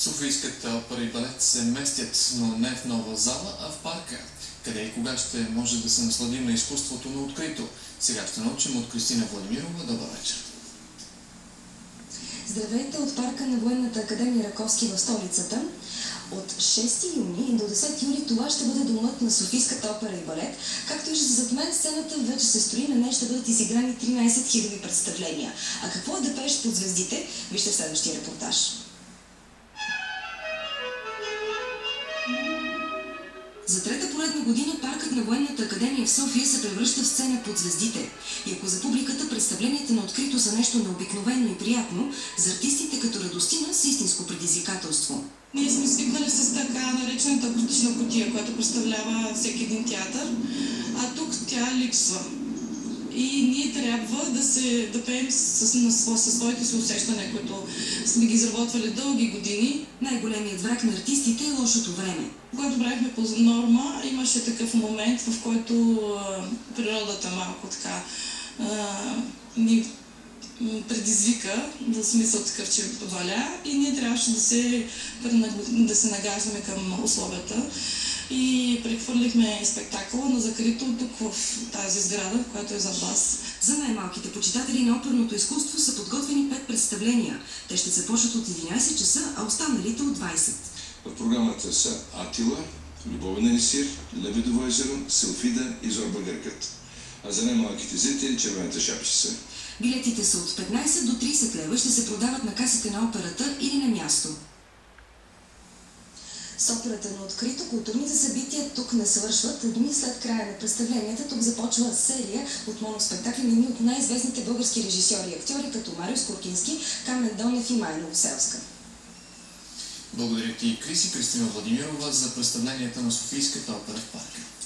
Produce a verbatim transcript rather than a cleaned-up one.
Софийската опера и балет се местят, но не в нова зала, а в парка. Къде и кога ще може да се насладим на изкуството на открито? Сега ще научим от Кристина Владимирова. Добър вечер! Здравейте от парка на Военната академия Раковски в столицата. От шести юни до десети юли това ще бъде домът на Софийската опера и балет. Както виждате зад мен, сцената вече се строи, на нея ще бъдат изиграни тринайсет хиляди представления. А какво е да пееш под звездите? Вижте в следващия репортаж. За трета поредна година паркът на Военната академия в София се превръща в сцена под звездите. И ако за публиката представленията на открито са нещо необикновено и приятно, за артистите като Радостина са истинско предизвикателство. Ние сме свикнали с така наречената акустична кутия, която представлява всеки един театър, а тук тя липсва. И ние трябва да, се, да пеем със своите си усещания, които сме ги изработвали дълги години. Най-големият враг на артистите е лошото време. Когато правихме по норма, имаше такъв момент, в който а, природата малко така а, ни предизвика, да смисъл такъв, че валя, и ние трябваше да се, да се нагаждаме към условията. И прехвърлихме спектакъла на закрито тук в тази сграда, която е за вас. За най-малките почитатели на оперното изкуство са подготвени пет представления. Те ще започнат от единайсет часа, а останалите от двайсет. В програмата са Атила, Любовен елисир, Лебедово езеро, Селфида и Зорба Гъркът. А за най-малките зрители Червената шапчица. Билетите са от петнайсет до трийсет лева, ще се продават на касите на операта или на място. С операта на открито културните събития тук не свършват. Дни след края на представленията тук започва серия от моноспектакли на едни от най-известните български режисьори и актьори, като Марио Скоркински, Камен Донев и Майя Новоселска. Благодаря ти, Криси. Кристина Владимирова за представленията на Софийската опера в парка.